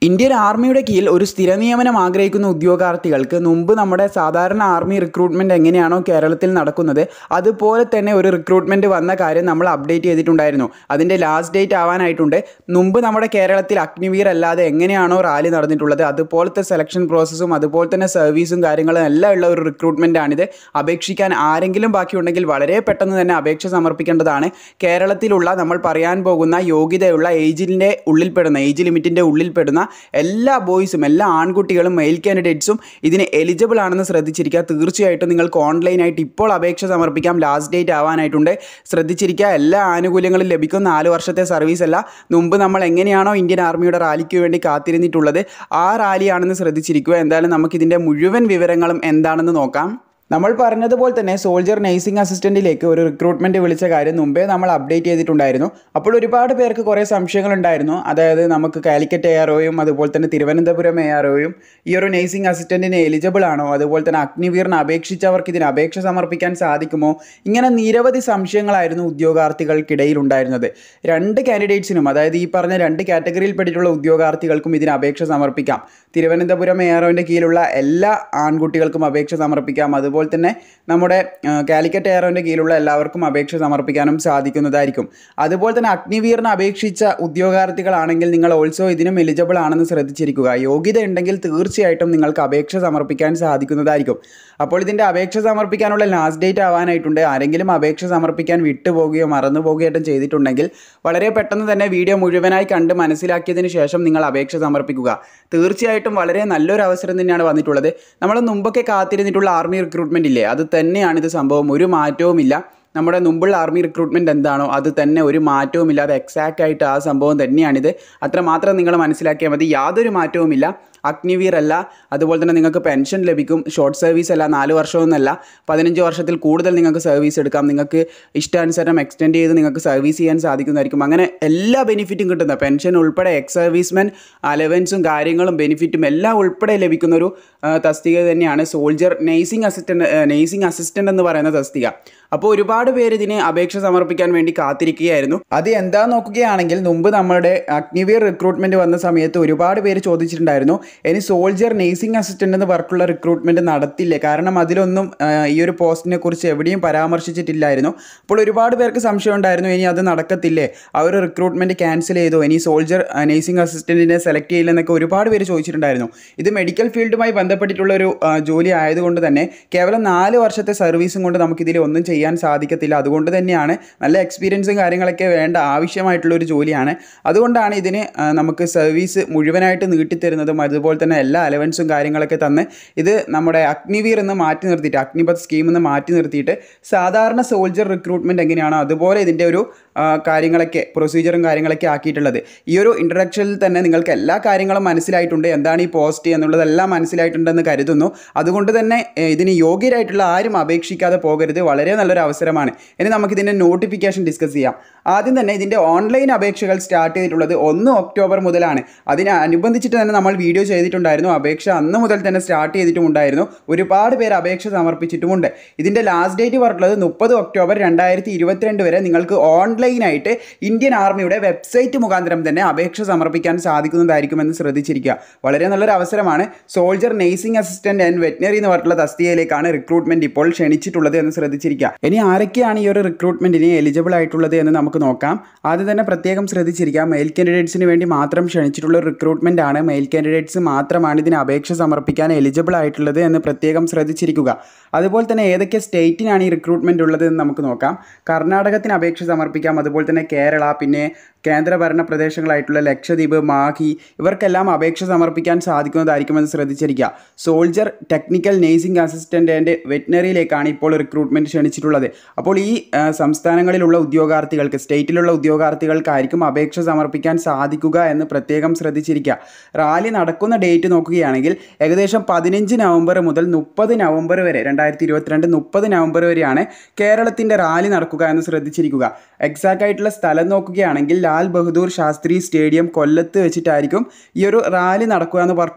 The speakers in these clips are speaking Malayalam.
ഇന്ത്യൻ ആർമിയുടെ കീഴിൽ ഒരു സ്ഥിര നിയമനം ആഗ്രഹിക്കുന്ന ഉദ്യോഗാർത്ഥികൾക്ക് മുമ്പ് നമ്മുടെ സാധാരണ ആർമി റിക്രൂട്ട്മെൻറ്റ് എങ്ങനെയാണോ കേരളത്തിൽ നടക്കുന്നത് അതുപോലെ തന്നെ ഒരു റിക്രൂട്ട്മെൻറ്റ് വന്ന കാര്യം നമ്മൾ അപ്ഡേറ്റ് ചെയ്തിട്ടുണ്ടായിരുന്നു. അതിൻ്റെ ലാസ്റ്റ് ഡേറ്റ് ആവാനായിട്ടുണ്ട്. മുമ്പ് നമ്മുടെ കേരളത്തിൽ അഗ്നിവീർ അല്ലാതെ എങ്ങനെയാണോ റാലി നടന്നിട്ടുള്ളത് അതുപോലത്തെ സെലക്ഷൻ പ്രോസസ്സും അതുപോലെ തന്നെ സർവീസും കാര്യങ്ങളും എല്ലാം ഉള്ള ഒരു റിക്രൂട്ട്മെൻറ്റാണിത്. അപേക്ഷിക്കാൻ ആരെങ്കിലും ബാക്കിയുണ്ടെങ്കിൽ വളരെ പെട്ടെന്ന് തന്നെ അപേക്ഷ സമർപ്പിക്കേണ്ടതാണ്. കേരളത്തിലുള്ള നമ്മൾ പറയാൻ പോകുന്ന യോഗ്യതയുള്ള ഏജ് ലിമിറ്റിൻ്റെ ഉള്ളിൽപ്പെടുന്ന എല്ലാ ബോയ്സും എല്ലാ ആൺകുട്ടികളും മെയിൽ കാൻഡിഡേറ്റ്സും ഇതിന് എലിജിബിൾ ആണെന്ന് ശ്രദ്ധിച്ചിരിക്കുക. തീർച്ചയായിട്ടും നിങ്ങൾക്ക് ഓൺലൈനായിട്ട് ഇപ്പോൾ അപേക്ഷ സമർപ്പിക്കാം. ലാസ്റ്റ് ഡേറ്റ് ആവാനായിട്ടുണ്ട്. ശ്രദ്ധിച്ചിരിക്കുക. എല്ലാ ആനുകൂല്യങ്ങളും ലഭിക്കും. 4 വർഷത്തെ സർവീസ് അല്ല. മുമ്പ് നമ്മൾ എങ്ങനെയാണോ ഇന്ത്യൻ ആർമിയുടെ റാലിക്ക് വേണ്ടി കാത്തിരുന്നിട്ടുള്ളത് ആ റാലിയാണെന്ന് ശ്രദ്ധിച്ചിരിക്കുക. എന്തായാലും നമുക്കിതിൻ്റെ മുഴുവൻ വിവരങ്ങളും എന്താണെന്ന് നോക്കാം. നമ്മൾ പറഞ്ഞതുപോലെ തന്നെ സോൾജർ നഴ്സിംഗ് അസിസ്റ്റൻറ്റിലേക്ക് ഒരു റിക്രൂട്ട്മെൻറ്റ് വിളിച്ച കാര്യം മുമ്പേ നമ്മൾ അപ്ഡേറ്റ് ചെയ്തിട്ടുണ്ടായിരുന്നു. അപ്പോൾ ഒരുപാട് പേർക്ക് കുറേ സംശയങ്ങളുണ്ടായിരുന്നു. അതായത് നമുക്ക് കാലിക്കറ്റ് AROയും അതുപോലെ തന്നെ തിരുവനന്തപുരം AROയും ഈ ഒരു നഴ്സിംഗ് അസിസ്റ്റൻറ്റിന് എലിജിബിൾ ആണോ, അതുപോലെ തന്നെ അഗ്നിവീറിന് അപേക്ഷിച്ചവർക്ക് ഇതിന് അപേക്ഷ സമർപ്പിക്കാൻ സാധിക്കുമോ, ഇങ്ങനെ നിരവധി സംശയങ്ങളായിരുന്നു ഉദ്യോഗാർത്ഥികൾക്കിടയിൽ ഉണ്ടായിരുന്നത്. 2 കാൻഡിഡേറ്റ്സിനും, അതായത് ഈ പറഞ്ഞ 2 കാറ്റഗറിയിൽപ്പെട്ടിട്ടുള്ള ഉദ്യോഗാർത്ഥികൾക്കും ഇതിന് അപേക്ഷ സമർപ്പിക്കാം. തിരുവനന്തപുരം AROൻ്റെ കീഴിലുള്ള എല്ലാ ആൺകുട്ടികൾക്കും അപേക്ഷ സമർപ്പിക്കാം. അതുപോലെ തന്നെ നമ്മുടെ കാലിക്കറ്റ് AROൻ്റെ കീഴിലുള്ള എല്ലാവർക്കും അപേക്ഷ സമർപ്പിക്കാനും സാധിക്കുന്നതായിരിക്കും. അതുപോലെ തന്നെ അഗ്നിവീറിന് അപേക്ഷിച്ച ഉദ്യോഗാർത്ഥികളാണെങ്കിൽ നിങ്ങൾ ഓൾസോ ഇതിനും എലിജിബിൾ ആണെന്ന് ശ്രദ്ധിച്ചിരിക്കുക. യോഗ്യത ഉണ്ടെങ്കിൽ തീർച്ചയായിട്ടും നിങ്ങൾക്ക് അപേക്ഷ സമർപ്പിക്കാൻ സാധിക്കുന്നതായിരിക്കും. അപ്പോൾ ഇതിൻ്റെ അപേക്ഷ സമർപ്പിക്കാനുള്ള ലാസ്റ്റ് ഡേറ്റ് ആവാനായിട്ടുണ്ട്. ആരെങ്കിലും അപേക്ഷ സമർപ്പിക്കാൻ വിട്ടുപോകുകയോ മറന്നു പോകുകയോ ചെയ്തിട്ടുണ്ടെങ്കിൽ വളരെ പെട്ടെന്ന് തന്നെ വീഡിയോ മുഴുവനായി കണ്ട് മനസ്സിലാക്കിയതിന് ശേഷം നിങ്ങൾ അപേക്ഷ സമർപ്പിക്കുക. തീർച്ചയായിട്ടും വളരെ നല്ലൊരു അവസരം തന്നെയാണ് വന്നിട്ടുള്ളത്. നമ്മൾ മുമ്പൊക്കെ കാത്തിരുന്നിട്ടുള്ള ആർമി റിക്രൂട്ട്മെൻറ്റ് ഇല്ലേ, അത് തന്നെയാണിത് സംഭവം. ഒരു മാറ്റവുമില്ല. നമ്മുടെ മുമ്പുള്ള ആർമി റിക്രൂട്ട്മെൻറ്റ് എന്താണോ അത് തന്നെ, ഒരു മാറ്റവുമില്ലാതെ എക്സാക്റ്റ് ആയിട്ട് ആ സംഭവം തന്നെയാണിത്. അത്രമാത്രം നിങ്ങൾ മനസ്സിലാക്കിയാൽ മതി. യാതൊരു മാറ്റവുമില്ല. അഗ്നിവീർ അല്ല, അതുപോലെ തന്നെ നിങ്ങൾക്ക് പെൻഷൻ ലഭിക്കും. ഷോർട്ട് സർവീസ് അല്ല, 4 വർഷമൊന്നുമല്ല, 15 വർഷത്തിൽ കൂടുതൽ നിങ്ങൾക്ക് സർവീസ് എടുക്കാം. നിങ്ങൾക്ക് ഇഷ്ടാനുസരണം എക്സ്റ്റെൻഡ് ചെയ്ത് നിങ്ങൾക്ക് സർവീസ് ചെയ്യാൻ സാധിക്കുന്നതായിരിക്കും. അങ്ങനെ എല്ലാ ബെനിഫിറ്റും കിട്ടുന്ന, പെൻഷൻ ഉൾപ്പെടെ എക്സ് സർവീസ്മെൻ അലവൻസും കാര്യങ്ങളും ബെനിഫിറ്റും എല്ലാം ഉൾപ്പെടെ ലഭിക്കുന്നൊരു തസ്തിക തന്നെയാണ് സോൾജർ നഴ്സിംഗ് അസിസ്റ്റൻ്റ് എന്ന് പറയുന്ന തസ്തിക. അപ്പോൾ ഒരുപാട് പേര് ഇതിന് അപേക്ഷ സമർപ്പിക്കാൻ വേണ്ടി കാത്തിരിക്കുകയായിരുന്നു. അത് എന്താണെന്ന് നോക്കുകയാണെങ്കിൽ മുമ്പ് നമ്മുടെ അഗ്നിവീർ റിക്രൂട്ട്മെൻറ്റ് വന്ന സമയത്ത് ഒരുപാട് പേര് ചോദിച്ചിട്ടുണ്ടായിരുന്നു, ഇനി സോൾജർ നഴ്സിംഗ് അസിസ്റ്റൻ്റ് എന്ന് വർക്കുള്ള റിക്രൂട്ട്മെൻറ്റ് നടത്തില്ലേ, കാരണം അതിലൊന്നും ഈ ഒരു പോസ്റ്റിനെ കുറിച്ച് എവിടെയും പരാമർശിച്ചിട്ടില്ലായിരുന്നു. അപ്പോൾ ഒരുപാട് പേർക്ക് സംശയം ഉണ്ടായിരുന്നു, ഇനി അത് നടക്കത്തില്ലേ, ആ ഒരു റിക്രൂട്ട്മെൻറ്റ് ക്യാൻസൽ ചെയ്തോ, ഇനി സോൾജർ നഴ്സിംഗ് അസിസ്റ്റൻറ്റിനെ സെലക്ട് ചെയ്യില്ലെന്നൊക്കെ ഒരുപാട് പേര് ചോദിച്ചിട്ടുണ്ടായിരുന്നു. ഇത് മെഡിക്കൽ ഫീൽഡുമായി ബന്ധപ്പെട്ടിട്ടുള്ളൊരു ജോലി ആയതുകൊണ്ട് തന്നെ കേവലം 4 വർഷത്തെ സർവീസും കൊണ്ട് നമുക്കിതിൽ ഒന്നും ചെയ്യാൻ സാധിക്കത്തില്ല. അതുകൊണ്ട് തന്നെയാണ് നല്ല എക്സ്പീരിയൻസും കാര്യങ്ങളൊക്കെ വേണ്ട ആവശ്യമായിട്ടുള്ളൊരു ജോലിയാണ്. അതുകൊണ്ടാണ് ഇതിന് നമുക്ക് സർവീസ് മുഴുവനായിട്ട് നീട്ടിത്തരുന്നതും അതുപോലെ തന്നെ എല്ലാ അലവൻസും കാര്യങ്ങളൊക്കെ തന്ന് ഇത് നമ്മുടെ അഗ്നിവീർ എന്ന് മാറ്റി നിർത്തിയിട്ട്, അഗ്നിപത് സ്കീം എന്ന് മാറ്റി നിർത്തിയിട്ട് സാധാരണ സോൾജർ റിക്രൂട്ട്മെൻറ്റ് എങ്ങനെയാണോ അതുപോലെ ഇതിൻ്റെ ഒരു കാര്യങ്ങളൊക്കെ പ്രൊസീജിയറും കാര്യങ്ങളൊക്കെ ആക്കിയിട്ടുള്ളത്. ഈ ഒരു ഇൻട്രഡക്ഷനിൽ തന്നെ നിങ്ങൾക്ക് എല്ലാ കാര്യങ്ങളും മനസ്സിലായിട്ടുണ്ട്. എന്താണ് ഈ പോസ്റ്റ് എന്നുള്ളതെല്ലാം മനസ്സിലായിട്ടുണ്ടെന്ന് കരുതുന്നു. അതുകൊണ്ട് തന്നെ ഇതിന് യോഗ്യരായിട്ടുള്ള ആരും അപേക്ഷിക്കാതെ പോകരുത്. വളരെ നല്ലൊരു അവസരമാണ്. ഇനി നമുക്കിതിൻ്റെ നോട്ടിഫിക്കേഷൻ ഡിസ്കസ് ചെയ്യാം. ആദ്യം തന്നെ ഇതിൻ്റെ ഓൺലൈൻ അപേക്ഷകൾ സ്റ്റാർട്ട് ചെയ്തിട്ടുള്ളത് 1 ഒക്ടോബർ മുതലാണ്. അതിനനുബന്ധിച്ചിട്ട് തന്നെ നമ്മൾ വീഡിയോ ചെയ്തിട്ടുണ്ടായിരുന്നു. അപേക്ഷ അന്ന് മുതൽ തന്നെ സ്റ്റാർട്ട് ചെയ്തിട്ടുമുണ്ടായിരുന്നു. ഒരുപാട് പേര് അപേക്ഷ സമർപ്പിച്ചിട്ടുമുണ്ട്. ഇതിൻ്റെ ലാസ്റ്റ് ഡേറ്റ് പറഞ്ഞിട്ടുള്ളത് 30 ഒക്ടോബർ 2022 വരെ നിങ്ങൾക്ക് ഓൺലൈനായിട്ട് ഇന്ത്യൻ ആർമിയുടെ വെബ്സൈറ്റ് മുഖാന്തരം തന്നെ അപേക്ഷ സമർപ്പിക്കാൻ സാധിക്കുന്നതായിരിക്കുമെന്ന് ശ്രദ്ധിച്ചിരിക്കുക. വളരെ നല്ലൊരു അവസരമാണ്. Soldier nursing assistant and veterinary എന്ന് പറഞ്ഞിട്ടുള്ള തസ്തികയിലേക്കാണ് റിക്രൂട്ട്മെൻറ്റ് ഇപ്പോൾ ക്ഷണിച്ചിട്ടുള്ളത് എന്ന് ശ്രദ്ധിച്ചിരിക്കുക. ഇനി ആരൊക്കെയാണ് ഈ ഒരു റിക്രൂട്ട്മെൻറ്റിന് എലിജിബിൾ ആയിട്ടുള്ളത് എന്ന് നമുക്ക് നോക്കാം. ആദ്യം തന്നെ പ്രത്യേകം ശ്രദ്ധിച്ചിരിക്കുക, മെയിൽ കാൻഡിഡേറ്റ്സിന് വേണ്ടി മാത്രം ക്ഷണിച്ചിട്ടുള്ള റിക്രൂട്ട്മെൻറ്റ് ആണ്. മെയിൽ കാൻഡിഡേറ്റ്സ് മാത്രമാണ് ഇതിന് അപേക്ഷ സമർപ്പിക്കാൻ എലിജിബിൾ ആയിട്ടുള്ളത് എന്ന് പ്രത്യേകം ശ്രദ്ധിച്ചിരിക്കുക. അതുപോലെ തന്നെ ഏതൊക്കെ സ്റ്റേറ്റിനാണ് ഈ റിക്രൂട്ട്മെൻറ്റ് ഉള്ളത് എന്ന് നമുക്ക് നോക്കാം. കർണാടകത്തിന് അപേക്ഷ സമർപ്പിക്കാം. അതുപോലെ തന്നെ കേരള, പിന്നെ കേന്ദ്രഭരണ പ്രദേശങ്ങളായിട്ടുള്ള ലക്ഷദ്വീപ്, മാഹി, ഇവർക്കെല്ലാം അപേക്ഷ സമർപ്പിക്കാൻ സാധിക്കുന്നതായിരിക്കുമെന്ന് ശ്രദ്ധിച്ചിരിക്കുക. Soldier technical nursing assistant and വെറ്റിനറിയിലേക്കാണ് ഇപ്പോൾ റിക്രൂട്ട്മെൻറ്റ് ക്ഷണിച്ചിട്ടുള്ളത്. അപ്പോൾ ഈ സംസ്ഥാനങ്ങളിലുള്ള ഉദ്യോഗാർത്ഥികൾക്ക്, സ്റ്റേറ്റിലുള്ള ഉദ്യോഗാർത്ഥികൾക്കായിരിക്കും അപേക്ഷ സമർപ്പിക്കാൻ സാധിക്കുക എന്ന് പ്രത്യേകം ശ്രദ്ധിച്ചിരിക്കുക. റാലി നടക്കുന്ന ഡേറ്റ് നോക്കുകയാണെങ്കിൽ ഏകദേശം 15 നവംബർ മുതൽ 30 നവംബർ വരെ 2022 30 നവംബർ വരെയാണ് കേരളത്തിൻ്റെ റാലി നടക്കുക എന്ന് ശ്രദ്ധിച്ചിരിക്കുക. എക്സാക്റ്റ് ആയിട്ടുള്ള സ്ഥലം നോക്കുകയാണെങ്കിൽ ലാൽ ബഹദൂർ ശാസ്ത്രി സ്റ്റേഡിയം കൊല്ലത്ത് വെച്ചിട്ടായിരിക്കും ഈ ഒരു റാലി നടക്കുക എന്ന് പറഞ്ഞിട്ടുണ്ട്.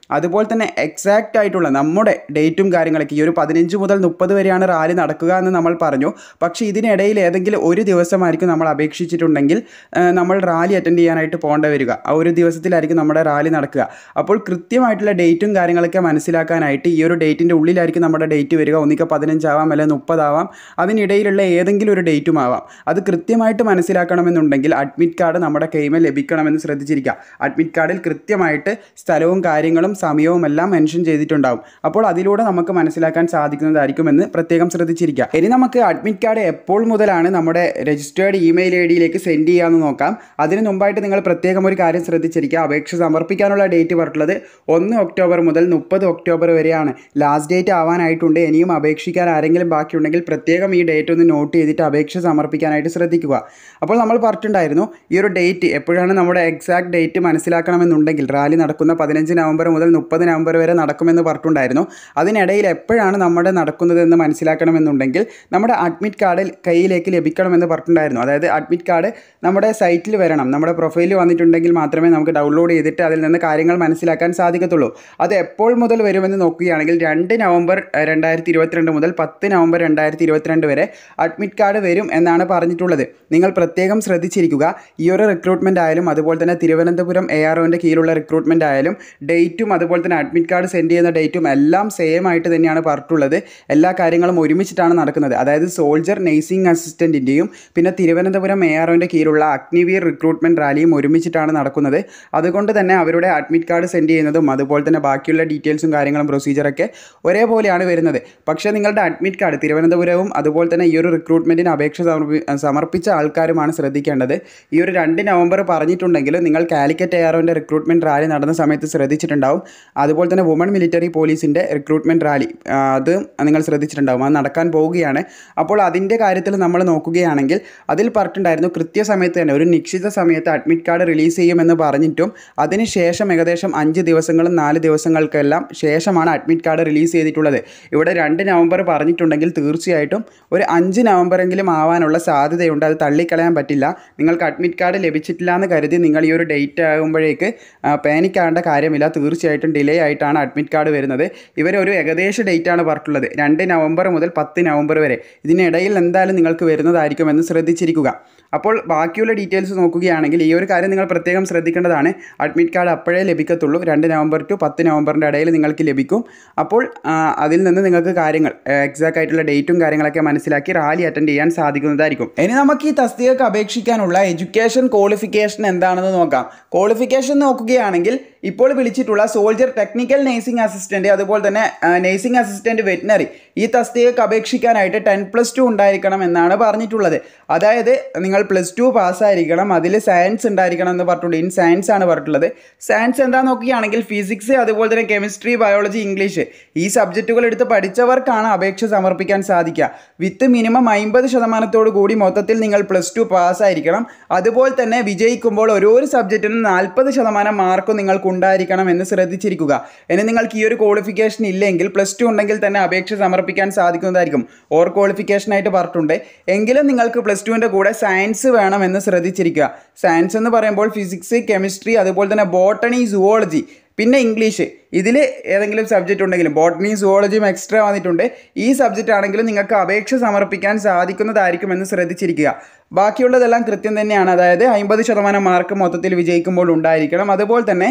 അതുപോലെ തന്നെ എക്സാക്റ്റ് ആയിട്ടുള്ള നമ്മുടെ ഡേറ്റും കാര്യങ്ങളൊക്കെ ഈ ഒരു 15 മുതൽ 30 വരെയാണ് റാലി നടക്കുക എന്ന് നമ്മൾ പറഞ്ഞു. പക്ഷേ ഇതിനിടയിൽ ഏതെങ്കിലും ഒരു ദിവസമായിരിക്കും നമ്മൾ അപേക്ഷിച്ചിട്ടുണ്ടെങ്കിൽ നമ്മൾ റാലി അറ്റൻഡ് ചെയ്യാനായിട്ട് പോകേണ്ടി വരിക. ആ ഒരു ദിവസത്തിലായിരിക്കും നമ്മുടെ റാലി നടക്കുക. അപ്പോൾ കൃത്യമായിട്ടുള്ള ഡേറ്റും കാര്യങ്ങളൊക്കെ മനസ്സിലാക്കാനായിട്ട് ഈ ഒരു ഡേറ്റിൻ്റെ ഉള്ളിലായിരിക്കും നമ്മുടെ ഡേറ്റ് വരിക. ഒന്നിക്ക് 15 ആവാം, അല്ലെങ്കിൽ 30 ആവാം, അതിനിടയിലുള്ള ഏതെങ്കിലും ഒരു ഡേറ്റും ആവാം. അത് കൃത്യമായിട്ട് മനസ്സിലാക്കണമെന്നുണ്ടെങ്കിൽ അഡ്മിറ്റ് കാർഡ് നമ്മുടെ കൈമേൽ ലഭിക്കണമെന്ന് ശ്രദ്ധിച്ചിരിക്കുക. അഡ്മിറ്റ് കാർഡിൽ കൃത്യമായിട്ട് സ്ഥലവും കാര്യങ്ങളും സമയവും എല്ലാം മെൻഷൻ ചെയ്തിട്ടുണ്ടാവും. അപ്പോൾ അതിലൂടെ നമുക്ക് മനസ്സിലാക്കാൻ സാധിക്കുന്നതായിരിക്കുമെന്ന് പ്രത്യേകം ശ്രദ്ധിച്ചിരിക്കുക. ഇനി നമുക്ക് അഡ്മിറ്റ് കാർഡ് എപ്പോൾ മുതലാണ് നമ്മുടെ രജിസ്റ്റേർഡ് ഇമെയിൽ ഐ ഡിയിലേക്ക് സെൻഡ് ചെയ്യാമെന്ന് നോക്കാം. അതിന് മുമ്പായിട്ട് നിങ്ങൾ പ്രത്യേകം ഒരു കാര്യം ശ്രദ്ധിച്ചിരിക്കുക. അപേക്ഷ സമർപ്പിക്കാനുള്ള ഡേറ്റ് പറഞ്ഞിട്ടുള്ളത് 1 ഒക്ടോബർ മുതൽ 30 ഒക്ടോബർ വരെയാണ്. ലാസ്റ്റ് ഡേറ്റ് ആവാനായിട്ടുണ്ട്. ഇനിയും അപേക്ഷിക്കാൻ ആരെങ്കിലും ബാക്കിയുണ്ടെങ്കിൽ പ്രത്യേകം ഈ ഡേറ്റ് ഒന്ന് നോട്ട് ചെയ്തിട്ട് അപേക്ഷ സമർപ്പിക്കാനായിട്ട് ശ്രദ്ധിക്കുക. അപ്പോൾ നമ്മൾ പറഞ്ഞിട്ടുണ്ടായിരുന്നു ഈ ഒരു ഡേറ്റ് എപ്പോഴാണ് നമ്മുടെ എക്സാക്ട് ഡേറ്റ് മനസ്സിലാക്കണമെന്നുണ്ടെങ്കിൽ റാലി നടക്കുന്ന 15 നവംബർ മുതൽ 30 നവംബർ വരെ നടക്കുമെന്ന് പറഞ്ഞിട്ടുണ്ടായിരുന്നു. അതിനിടയിൽ എപ്പോഴാണ് നമ്മുടെ നടക്കുന്നതെന്ന് മനസ്സിലാക്കണമെന്നുണ്ടെങ്കിൽ നമ്മുടെ അഡ്മിറ്റ് കാർഡ് കയ്യിലേക്ക് ലഭിക്കണമെന്ന് പറഞ്ഞിട്ടുണ്ടായിരുന്നു. അതായത് അഡ്മിറ്റ് കാർഡ് നമ്മുടെ സൈറ്റിൽ വരണം, നമ്മുടെ പ്രൊഫൈലിൽ വന്നിട്ടുണ്ടെങ്കിൽ മാത്രമേ നമുക്ക് ഡൗൺലോഡ് ചെയ്തിട്ട് അതിൽ നിന്ന് കാര്യങ്ങൾ മനസ്സിലാക്കാൻ സാധിക്കത്തുള്ളൂ. അത് എപ്പോൾ മുതൽ വരുമെന്ന് നോക്കുകയാണെങ്കിൽ 2 നവംബർ 2022 മുതൽ 10 നവംബർ 2022 വരെ അഡ്മിറ്റ് കാർഡ് വരും എന്നാണ് പറഞ്ഞിട്ടുള്ളത്. നിങ്ങൾ പ്രത്യേകം ശ്രദ്ധിച്ചിരിക്കുക. ഈ ഒരു റിക്രൂട്ട്മെൻ്റ് ആയാലും അതുപോലെ തന്നെ തിരുവനന്തപുരം AROൻ്റെ കീഴിലുള്ള റിക്രൂട്ട്മെൻ്റ് ആയാലും ഡേറ്റും അതുപോലെ തന്നെ അഡ്മിറ്റ് കാർഡ് സെൻഡ് ചെയ്യുന്ന ഡേറ്റും എല്ലാം സെയിം ആയിട്ട് തന്നെയാണ് പറഞ്ഞിട്ടുള്ളത്. എല്ലാ കാര്യങ്ങളും ഒരുമിച്ചിട്ടാണ് നടക്കുന്നത്. അതായത് സോൾജർ നേഴ്സിംഗ് അസിസ്റ്റൻറ്റിൻ്റെയും പിന്നെ തിരുവനന്തപുരം AROൻ്റെ കീഴിലുള്ള അഗ്നിവീർ റിക്രൂട്ട്മെൻറ്റ് റാലിയും ഒരുമിച്ചിട്ടാണ് നടക്കുന്നത്. അതുകൊണ്ട് തന്നെ അവരുടെ അഡ്മിറ്റ് കാർഡ് സെൻഡ് ചെയ്യുന്നതും അതുപോലെ തന്നെ ബാക്കിയുള്ള ഡീറ്റെയിൽസും കാര്യങ്ങളും പ്രൊസീജിയറൊക്കെ ഒരേപോലെയാണ് വരുന്നത്. പക്ഷേ നിങ്ങളുടെ അഡ്മിറ്റ് കാർഡ് തിരുവനന്തപുരവും അതുപോലെ തന്നെ ഈ ഒരു റിക്രൂട്ട്മെൻറ്റിന് അപേക്ഷ സമർപ്പിച്ച ആൾക്കാരുമാണ് ശ്രദ്ധിക്കേണ്ടത്. ഈ ഒരു 2 നവംബർ പറഞ്ഞിട്ടുണ്ടെങ്കിൽ നിങ്ങൾ കാലിക്കറ്റ് AROൻ്റെ റിക്രൂട്ട്മെൻറ്റ് റാലി നടന്ന സമയത്ത് ശ്രദ്ധിച്ചിട്ടുണ്ടാവും. അതുപോലെ തന്നെ വുമൺ മിലിറ്ററി പോലീസിൻ്റെ റിക്രൂട്ട്മെൻറ്റ് റാലി അത് നിങ്ങൾ ശ്രദ്ധിച്ചിട്ടുണ്ടാവും. അത് നടക്കാൻ പോവുകയാണ്. അപ്പോൾ അതിൻ്റെ കാര്യത്തിൽ നമ്മൾ നോക്കുകയാണെങ്കിൽ അതിൽ പറഞ്ഞിട്ടുണ്ടായിരുന്നു കൃത്യസമയത്ത് തന്നെ ഒരു നിശ്ചിത സമയത്ത് അഡ്മിറ്റ് കാർഡ് റിലീസ് ചെയ്യുമെന്ന് പറഞ്ഞിട്ടും അതിനുശേഷം ഏകദേശം 5 ദിവസങ്ങളും 4 ദിവസങ്ങൾക്കെല്ലാം ശേഷമാണ് അഡ്മിറ്റ് കാർഡ് റിലീസ് ചെയ്തിട്ടുള്ളത്. ഇവിടെ 2 നവംബർ പറഞ്ഞിട്ടുണ്ടെങ്കിൽ തീർച്ചയായിട്ടും ഒരു 5 നവംബറെങ്കിലും ആവാനുള്ള സാധ്യതയുണ്ട്. അത് തള്ളിക്കളയാൻ പറ്റില്ല. നിങ്ങൾക്ക് അഡ്മിറ്റ് കാർഡ് ലഭിച്ചിട്ടില്ല എന്ന് കരുതി നിങ്ങൾ ഈ ഒരു ഡേറ്റ് ആകുമ്പോഴേക്ക് പാനിക്കാവേണ്ട കാര്യമില്ല. തീർച്ചയായിട്ടും ഡിലേ ആയിട്ടാണ് അഡ്മിറ്റ് കാർഡ് വരുന്നത്. ഇവരൊരു ഏകദേശ ഡേറ്റാണ് പറഞ്ഞിട്ടുള്ളത്, 2 നവംബർ മുതൽ 10 നവംബർ വരെ. ഇതിനിടയിൽ എന്തായാലും നിങ്ങൾക്ക് വരുന്നതായിരിക്കുമെന്ന് ശ്രദ്ധിച്ചിരിക്കുക. അപ്പോൾ ബാക്കിയുള്ള ഡീറ്റെയിൽസ് നോക്കുകയാണെങ്കിൽ ഈ ഒരു കാര്യം നിങ്ങൾ പ്രത്യേകം ശ്രദ്ധിക്കേണ്ടതാണ്. അഡ്മിറ്റ് കാർഡ് അപ്പോഴേ ലഭിക്കത്തുള്ളൂ. 2 നവംബർ ടു 10 നവംബറിൻ്റെ ഇടയിൽ നിങ്ങൾക്ക് ലഭിക്കും. അപ്പോൾ അതിൽ നിന്ന് നിങ്ങൾക്ക് കാര്യങ്ങൾ എക്സാക്റ്റ് ആയിട്ടുള്ള ഡേറ്റും കാര്യങ്ങളൊക്കെ മനസ്സിലാക്കി റാലി അറ്റൻഡ് ചെയ്യാൻ സാധിക്കുന്നതായിരിക്കും. ഇനി നമുക്ക് ഈ തസ്തികക്ക് അപേക്ഷിക്കാനുള്ള എഡ്യൂക്കേഷൻ ക്വാളിഫിക്കേഷൻ എന്താണെന്ന് നോക്കാം. ക്വാളിഫിക്കേഷൻ നോക്കുകയാണെങ്കിൽ ഇപ്പോൾ വിളിച്ചിട്ടുള്ള സോൾജർ ടെക്നിക്കൽ നേഴ്സിംഗ് അസിസ്റ്റൻറ്റ് അതുപോലെ തന്നെ നേഴ്സിംഗ് അസിസ്റ്റൻറ്റ് വെറ്റിനറി ഈ തസ്തികക്ക് അപേക്ഷിക്കാനായിട്ട് 10+2 ഉണ്ടായിരിക്കണം എന്നാണ് പറഞ്ഞിട്ടുള്ളത്. അതായത് നിങ്ങൾ +2 പാസ്സായിരിക്കണം, അതിൽ സയൻസ് ഉണ്ടായിരിക്കണം എന്ന് പറഞ്ഞിട്ടുണ്ട്. ഇൻ സയൻസ് ആണ് പറഞ്ഞിട്ടുള്ളത്. സയൻസ് എന്താണെന്ന് നോക്കുകയാണെങ്കിൽ ഫിസിക്സ് അതുപോലെ തന്നെ കെമിസ്ട്രി, ബയോളജി, ഇംഗ്ലീഷ് ഈ സബ്ജക്റ്റുകൾ എടുത്ത് പഠിച്ചവർക്കാണ് അപേക്ഷ സമർപ്പിക്കാൻ സാധിക്കുക. വിത്ത് മിനിമം 50% കൂടി മൊത്തത്തിൽ നിങ്ങൾ +2 പാസ്സായിരിക്കണം. അതുപോലെ തന്നെ വിജയിക്കുമ്പോൾ ഓരോ സബ്ജക്റ്റിനും 40% മാർക്കും നിങ്ങൾക്ക് ഉണ്ടായിരിക്കണം എന്ന് ശ്രദ്ധിച്ചിരിക്കുക. ഇനി നിങ്ങൾക്ക് ഈ ഒരു ക്വാളിഫിക്കേഷൻ ഇല്ലെങ്കിൽ +2 ഉണ്ടെങ്കിൽ തന്നെ അപേക്ഷ സമർപ്പിക്കാൻ സാധിക്കുന്നതായിരിക്കും. ഓർ ക്വാളിഫിക്കേഷനായിട്ട് പറഞ്ഞിട്ടുണ്ട്. എങ്കിലും നിങ്ങൾക്ക് +2ൻ്റെ കൂടെ സയൻസ് വേണമെന്ന് ശ്രദ്ധിച്ചിരിക്കുക. സയൻസ് എന്ന് പറയുമ്പോൾ ഫിസിക്സ്, കെമിസ്ട്രി അതുപോലെ തന്നെ ബോട്ടണി, സുവോളജി പിന്നെ ഇംഗ്ലീഷ് ഇതിൽ ഏതെങ്കിലും സബ്ജക്റ്റ് ഉണ്ടെങ്കിലും ബോട്ടണി സുവോളജിയും എക്സ്ട്രാ വന്നിട്ടുണ്ട്. ഈ സബ്ജക്റ്റ് ആണെങ്കിലും നിങ്ങൾക്ക് അപേക്ഷ സമർപ്പിക്കാൻ സാധിക്കുന്നതായിരിക്കുമെന്ന് ശ്രദ്ധിച്ചിരിക്കുക. ബാക്കിയുള്ളതെല്ലാം കൃത്യം തന്നെയാണ്. അതായത് 50% മാർക്ക് മൊത്തത്തിൽ വിജയിക്കുമ്പോൾ ഉണ്ടായിരിക്കണം. അതുപോലെ തന്നെ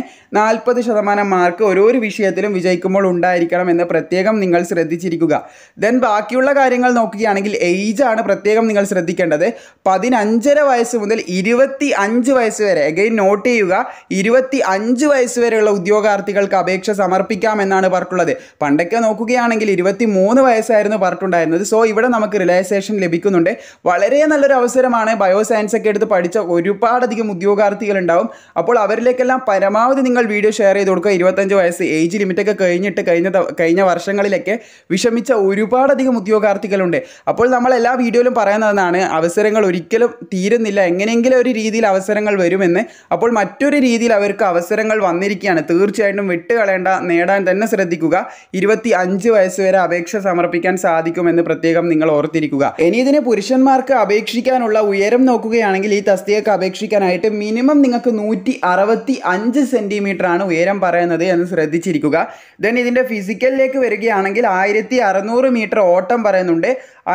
40% മാർക്ക് ഓരോ വിഷയത്തിലും വിജയിക്കുമ്പോൾ ഉണ്ടായിരിക്കണം എന്ന് പ്രത്യേകം നിങ്ങൾ ശ്രദ്ധിച്ചിരിക്കുക. ദെൻ ബാക്കിയുള്ള കാര്യങ്ങൾ നോക്കുകയാണെങ്കിൽ ഏജാണ് പ്രത്യേകം നിങ്ങൾ ശ്രദ്ധിക്കേണ്ടത്. 15.5 വയസ്സ് മുതൽ 25 വയസ്സ് വരെ. അഗൈൻ നോട്ട് ചെയ്യുക, 25 വയസ്സ് വരെയുള്ള ഉദ്യോഗാർത്ഥികൾക്ക് അപേക്ഷ സമർപ്പിക്കാമെന്നാണ് പറഞ്ഞിട്ടുള്ളത്. പണ്ടൊക്കെ നോക്കുകയാണെങ്കിൽ 23 വയസ്സായിരുന്നു പറഞ്ഞിട്ടുണ്ടായിരുന്നത്. സോ ഇവിടെ നമുക്ക് റിലാക്സേഷൻ ലഭിക്കുന്നുണ്ട്. വളരെ നല്ലൊരു അവസരമാണ്. ബയോസയൻസ് ഒക്കെ എടുത്ത് പഠിച്ച ഒരുപാടധികം ഉദ്യോഗാർത്ഥികൾ ഉണ്ടാവും. അപ്പോൾ അവരിലേക്കെല്ലാം പരമാവധി നിങ്ങൾ വീഡിയോ ഷെയർ ചെയ്ത് കൊടുക്കുക. 25 വയസ്സ് ഏജ് ലിമിറ്റൊക്കെ കഴിഞ്ഞിട്ട് കഴിഞ്ഞ വർഷങ്ങളിലൊക്കെ വിഷമിച്ച ഒരുപാടധികം ഉദ്യോഗാർത്ഥികളുണ്ട്. അപ്പോൾ നമ്മൾ എല്ലാ വീഡിയോയിലും പറയുന്നതാണ് അവസരങ്ങൾ ഒരിക്കലും തീരുന്നില്ല, എങ്ങനെയെങ്കിലും ഒരു രീതിയിൽ അവസരങ്ങൾ വരുമെന്ന്. അപ്പോൾ മറ്റൊരു രീതിയിൽ അവർക്ക് അവസരങ്ങൾ വന്നിരിക്കുകയാണ്. തീർച്ചയായിട്ടും വിട്ടുകളയേണ്ട നേടാൻ തന്നെ ശ്രദ്ധിക്കുക. 25 വയസ്സ് വരെ അപേക്ഷ സമർപ്പിക്കാൻ സാധിക്കുമെന്ന് പ്രത്യേകം നിങ്ങൾ ഓർത്തിരിക്കുക. ഇനി ഇതിന് പുരുഷന്മാർക്ക് അപേക്ഷിക്കാനുള്ള ഉയരം നോക്കുകയാണെങ്കിൽ ഈ തസ്തികയ്ക്ക് അപേക്ഷിക്കാനായിട്ട് മിനിമം നിങ്ങൾക്ക് 165 സെൻറ്റിമീറ്റർ ആണ് ഉയരം പറയുന്നത് എന്ന് ശ്രദ്ധിച്ചിരിക്കുക. ദെൻ ഇതിൻ്റെ ഫിസിക്കലിലേക്ക് വരികയാണെങ്കിൽ 1600 മീറ്റർ ഓട്ടം പറയുന്നുണ്ട്.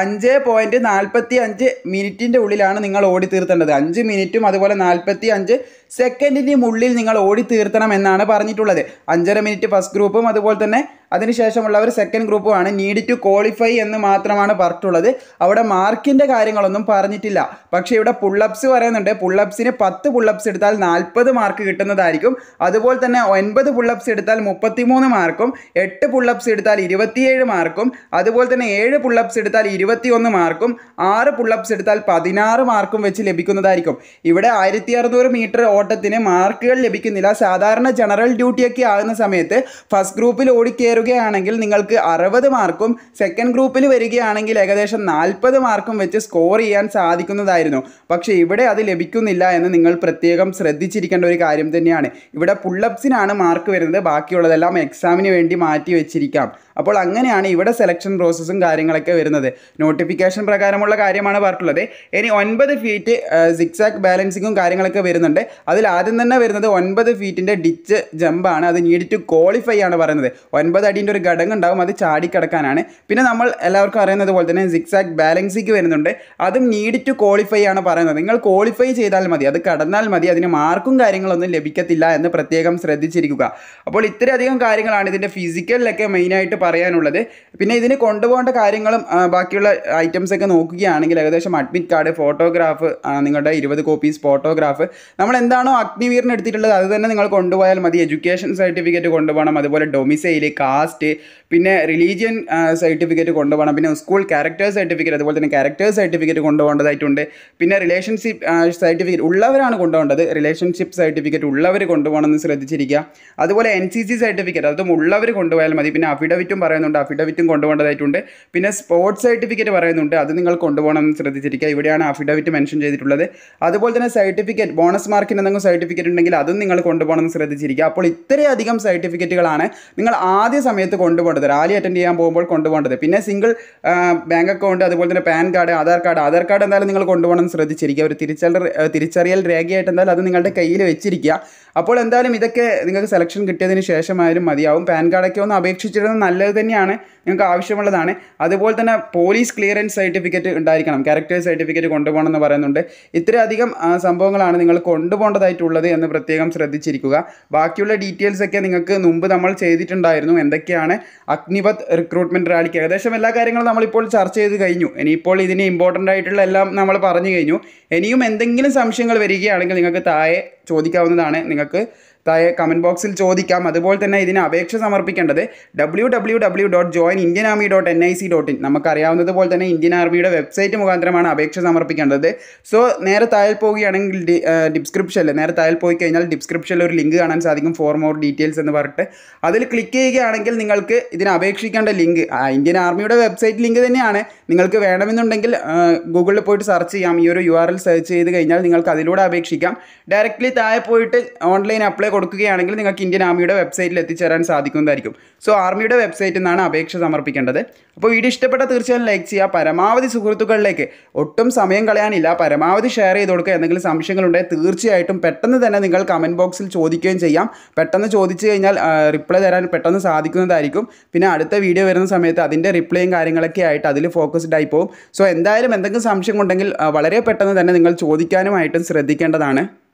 5.45 മിനിറ്റിൻ്റെ ഉള്ളിലാണ് നിങ്ങൾ ഓടി തീർത്തേണ്ടത്. 5 മിനിറ്റും അതുപോലെ 45 സെക്കൻഡിൻ്റെയും ഉള്ളിൽ നിങ്ങൾ ഓടി തീർത്തണം എന്നാണ് പറഞ്ഞിട്ടുള്ളത്. 5.5 മിനിറ്റ് ഫസ്റ്റ് ഗ്രൂപ്പും അതുപോലെ തന്നെ അതിനുശേഷമുള്ളവർ സെക്കൻഡ് ഗ്രൂപ്പുമാണ്. നീഡ് ടു ക്വാളിഫൈ എന്ന് മാത്രമാണ് പറഞ്ഞിട്ടുള്ളത്. അവിടെ മാർക്കിൻ്റെ കാര്യങ്ങളൊന്നും പറഞ്ഞിട്ടില്ല. പക്ഷേ ഇവിടെ പുള്ളപ്സ് പറയുന്നുണ്ട്. പുള്ളപ്സിന് 10 പുള്ളപ്സ് എടുത്താൽ 40 മാർക്ക് കിട്ടുന്നതായിരിക്കും. അതുപോലെ തന്നെ 9 പുള്ളപ്സ് എടുത്താൽ 33 മാർക്കും, 8 പുള്ളപ്സ് എടുത്താൽ 27 മാർക്കും, അതുപോലെ തന്നെ 7 പുള്ളപ്സ് എടുത്താൽ 21 മാർക്കും, 6 പുള്ളപ്സ് എടുത്താൽ 16 മാർക്കും വെച്ച് ലഭിക്കുന്നതായിരിക്കും. ഇവിടെ 1600 മീറ്റർ ഓട്ടത്തിന് മാർക്കുകൾ ലഭിക്കുന്നില്ല. സാധാരണ ജനറൽ ഡ്യൂട്ടിയൊക്കെ ആകുന്ന സമയത്ത് ഫസ്റ്റ് ഗ്രൂപ്പിൽ ഓടിക്കയറുകയാണെങ്കിൽ നിങ്ങൾക്ക് 60 മാർക്കും, സെക്കൻഡ് ഗ്രൂപ്പിൽ വരികയാണെങ്കിൽ ഏകദേശം 40 മാർക്കും വെച്ച് സ്കോർ ചെയ്യാൻ സാധിക്കുന്നതായിരുന്നു. പക്ഷേ ഇവിടെ അത് ലഭിക്കുന്നില്ല എന്ന് നിങ്ങൾ പ്രത്യേകം ശ്രദ്ധിച്ചിരിക്കേണ്ട ഒരു കാര്യം തന്നെയാണ്. ഇവിടെ പുള്ളപ്സിനാണ് മാർക്ക് വരുന്നത്. ബാക്കിയുള്ളതെല്ലാം എക്സാമിന് വേണ്ടി മാറ്റി വെച്ചിരിക്കാം. അപ്പോൾ അങ്ങനെയാണ് ഇവിടെ സെലക്ഷൻ പ്രോസസ്സും കാര്യങ്ങളൊക്കെ വരുന്നത്. നോട്ടിഫിക്കേഷൻ പ്രകാരമുള്ള കാര്യമാണ് പറഞ്ഞിട്ടുള്ളത്. ഇനി 9 ഫീറ്റ് സിക്സാക്ക് ബാലൻസിങ്ങും കാര്യങ്ങളൊക്കെ വരുന്നുണ്ട്. അതിൽ ആദ്യം തന്നെ വരുന്നത് 9 ഫീറ്റിൻ്റെ ഡിച്ച് ജമ്പാണ്. അത് നീഡ് ടു ക്വാളിഫൈ ആണ് പറയുന്നത്. 9 അടീൻ്റെ ഒരു ഘടകം ഉണ്ടാവും, അത് ചാടിക്കിടക്കാനാണ്. പിന്നെ നമ്മൾ എല്ലാവർക്കും അറിയുന്നത് പോലെ തന്നെ സിക്സാക്ക് ബാലൻസിക്ക് വരുന്നുണ്ട്. അതും നീഡ് ടു ക്വാളിഫൈ ആണ് പറയുന്നത്. നിങ്ങൾ ക്വാളിഫൈ ചെയ്താൽ മതി, അത് കടന്നാൽ മതി. അതിന് മാർക്കും കാര്യങ്ങളൊന്നും ലഭിക്കത്തില്ല എന്ന് പ്രത്യേകം ശ്രദ്ധിച്ചിരിക്കുക. അപ്പോൾ ഇത്രയധികം കാര്യങ്ങളാണ് ഇതിൻ്റെ ഫിസിക്കലിലൊക്കെ മെയിനായിട്ട് പറയാനുള്ളത്. പിന്നെ ഇതിന് കൊണ്ടുപോകേണ്ട കാര്യങ്ങളും ബാക്കിയുള്ള ഐറ്റംസ് ഒക്കെ നോക്കുകയാണെങ്കിൽ ഏകദേശം അഡ്മിറ്റ് കാർഡ്, ഫോട്ടോഗ്രാഫ്, നിങ്ങളുടെ 20 കോപ്പീസ് ഫോട്ടോഗ്രാഫ്, നമ്മൾ എന്താണോ അഗ്നിവീറിന് എടുത്തിട്ടുള്ളത് അത് തന്നെ നിങ്ങൾ കൊണ്ടുപോയാൽ മതി. എഡ്യൂക്കേഷൻ സർട്ടിഫിക്കറ്റ് കൊണ്ടുപോകണം, അതുപോലെ ഡൊമിസൈൽ, കാസ്റ്റ്, പിന്നെ റിലീജിയൻ സർട്ടിഫിക്കറ്റ് കൊണ്ടുപോകണം, പിന്നെ സ്കൂൾ ക്യാരക്ടർ സർട്ടിഫിക്കറ്റ്, അതുപോലെ തന്നെ ക്യാരക്ടർ സർട്ടിഫിക്കറ്റ് കൊണ്ടുപോകേണ്ടതായിട്ടുണ്ട്. പിന്നെ റിലേഷൻഷിപ്പ് സർട്ടിഫിക്കറ്റ് ഉള്ളവരാണ് കൊണ്ടുപോകേണ്ടത്. റിലേഷൻഷിപ്പ് സർട്ടിഫിക്കറ്റ് ഉള്ളവർ കൊണ്ടുപോകണമെന്ന് ശ്രദ്ധിച്ചിരിക്കുക. അതുപോലെ NCC സർട്ടിഫിക്കറ്റ് അതും ഉള്ളവർ കൊണ്ടുപോയാൽ മതി. പിന്നെ അഫിഡവിറ്റും പറയുന്നുണ്ട്, അഫിഡവിറ്റും കൊണ്ടുപോകേണ്ടതായിട്ടുണ്ട്. പിന്നെ സ്പോർട്സ് സർട്ടിഫിക്കറ്റ് പറയുന്നുണ്ട്, അത് നിങ്ങൾ കൊണ്ടുപോകണമെന്ന് ശ്രദ്ധിച്ചിരിക്കുക. ഇവിടെയാണ് അഫിഡവിറ്റ് മെൻഷൻ ചെയ്തിട്ടുള്ളത്. അതുപോലെ തന്നെ സർട്ടിഫിക്കറ്റ്, ബോണസ് മാർക്കിന് എന്തെങ്കിലും സർട്ടിഫിക്കറ്റ് ഉണ്ടെങ്കിൽ അതും നിങ്ങൾ കൊണ്ടുപോകണമെന്ന് ശ്രദ്ധിച്ചിരിക്കുക. അപ്പോൾ ഇത്രയധികം സർട്ടിഫിക്കറ്റുകളാണ് നിങ്ങൾ ആദ്യ സമയത്ത് കൊണ്ടുപോകേണ്ടത്, റാലി അറ്റൻഡ് ചെയ്യാൻ പോകുമ്പോൾ കൊണ്ടുപോകേണ്ടത്. പിന്നെ സിംഗിൾ ബാങ്ക് അക്കൗണ്ട്, അതുപോലെ തന്നെ പാൻ കാർഡ്, ആധാർ കാർഡ് എന്തായാലും നിങ്ങൾ കൊണ്ടുപോകണമെന്ന് ശ്രദ്ധിച്ചിരിക്കുക. ഒരു തിരിച്ചറിയൽ രേഖയായിട്ട് എന്തായാലും അത് നിങ്ങളുടെ കയ്യിൽ വെച്ചിരിക്കുക. അപ്പോൾ എന്തായാലും ഇതൊക്കെ നിങ്ങൾക്ക് സെലക്ഷൻ കിട്ടിയതിന് ശേഷമായാലും മതിയാവും. പാൻ കാർഡൊക്കെ ഒന്ന് അപേക്ഷിച്ചിരുന്നത് നല്ലത് തന്നെയാണ്, നിങ്ങൾക്ക് ആവശ്യമുള്ളതാണ്. അതുപോലെ തന്നെ പോലീസ് ക്ലിയറൻസ് സർട്ടിഫിക്കറ്റ് ഉണ്ടായിരിക്കണം, ക്യാരക്ടർ സർട്ടിഫിക്കറ്റ് കൊണ്ടുപോകണം എന്ന് പറയുന്നുണ്ട്. ഇത്രയധികം സംഭവങ്ങളാണ് നിങ്ങൾ കൊണ്ടുപോകേണ്ടതായിട്ടുള്ളത് എന്ന് പ്രത്യേകം ശ്രദ്ധിച്ചിരിക്കുക. ബാക്കിയുള്ള ഡീറ്റെയിൽസ് ഒക്കെ നിങ്ങൾക്ക് മുമ്പ് നമ്മൾ ചെയ്തിട്ടുണ്ടായിരുന്നു. എന്തൊക്കെയാണ് അഗ്നിപത് റിക്രൂട്ട്മെൻറ്റ് റാലിക്ക് ഏകദേശം എല്ലാ കാര്യങ്ങളും നമ്മളിപ്പോൾ ചർച്ച ചെയ്ത് കഴിഞ്ഞു. ഇനിയിപ്പോൾ ഇതിന് ഇമ്പോർട്ടൻ്റ് ആയിട്ടുള്ള എല്ലാം നമ്മൾ പറഞ്ഞു കഴിഞ്ഞു. ഇനിയും എന്തെങ്കിലും സംശയങ്ങൾ വരികയാണെങ്കിൽ നിങ്ങൾക്ക് താഴെ ചോദിക്കാവുന്നതാണ്. നിങ്ങൾക്ക് താഴെ കമൻറ്റ് ബോക്സിൽ ചോദിക്കാം. അതുപോലെ തന്നെ ഇതിന് അപേക്ഷ സമർപ്പിക്കേണ്ടത് www.joinindianarmy.nic.in, നമുക്കറിയാവുന്നതുപോലെ തന്നെ ഇന്ത്യൻ ആർമിയുടെ വെബ്സൈറ്റ് മുഖാന്തരമാണ് അപേക്ഷ സമർപ്പിക്കേണ്ടത്. സോ നേരെ താഴെ പോവുകയാണെങ്കിൽ നേരെ താഴെ പോയി കഴിഞ്ഞാൽ ഡിസ്ക്രിപ്ഷനിൽ ഒരു ലിങ്ക് കാണാൻ സാധിക്കും, ഫോർ മോർ ഡീറ്റെയിൽസ് എന്ന് പറഞ്ഞിട്ട്. അതിൽ ക്ലിക്ക് ചെയ്യുകയാണെങ്കിൽ നിങ്ങൾക്ക് ഇതിന് അപേക്ഷിക്കേണ്ട ലിങ്ക് ഇന്ത്യൻ ആർമിയുടെ വെബ്സൈറ്റ് ലിങ്ക് തന്നെയാണ്. നിങ്ങൾക്ക് വേണമെന്നുണ്ടെങ്കിൽ ഗൂഗിളിൽ പോയിട്ട് സെർച്ച് ചെയ്യാം. ഈ ഒരു URL സെർച്ച് ചെയ്ത് കഴിഞ്ഞാൽ നിങ്ങൾക്ക് അതിലൂടെ അപേക്ഷിക്കാം. ഡയറക്റ്റ്ലി താഴെ പോയിട്ട് ഓൺലൈൻ അപ്ലൈ കൊടുക്കുകയാണെങ്കിൽ നിങ്ങൾക്ക് ഇന്ത്യൻ ആർമിയുടെ വെബ്സൈറ്റിൽ എത്തിച്ചേരാൻ സാധിക്കുന്നതായിരിക്കും. സോ ആർമിയുടെ വെബ്സൈറ്റിൽ നിന്നാണ് അപേക്ഷ സമർപ്പിക്കേണ്ടത്. അപ്പോൾ വീഡിയോ ഇഷ്ടപ്പെട്ട തീർച്ചയായും ലൈക്ക് ചെയ്യുക. പരമാവധി സുഹൃത്തുക്കളിലേക്ക്, ഒട്ടും സമയം കളയാനില്ല, പരമാവധി ഷെയർ ചെയ്ത് കൊടുക്കുക. എന്തെങ്കിലും സംശയങ്ങളുണ്ടെങ്കിൽ തീർച്ചയായിട്ടും പെട്ടെന്ന് തന്നെ നിങ്ങൾ കമൻറ്റ് ബോക്സിൽ ചോദിക്കുകയും ചെയ്യാം. പെട്ടെന്ന് ചോദിച്ചു കഴിഞ്ഞാൽ റിപ്ലൈ തരാൻ പെട്ടെന്ന് സാധിക്കുന്നതായിരിക്കും. പിന്നെ അടുത്ത വീഡിയോ വരുന്ന സമയത്ത് അതിൻ്റെ റിപ്ലൈയും കാര്യങ്ങളൊക്കെ ആയിട്ട് അതിൽ ഫോക്കസ്ഡ് ആയി പോകും. സോ എന്തായാലും എന്തെങ്കിലും സംശയം ഉണ്ടെങ്കിൽ വളരെ പെട്ടെന്ന് തന്നെ നിങ്ങൾ ചോദിക്കാനുമായിട്ടും ശ്രദ്ധിക്കേണ്ടതാണ്.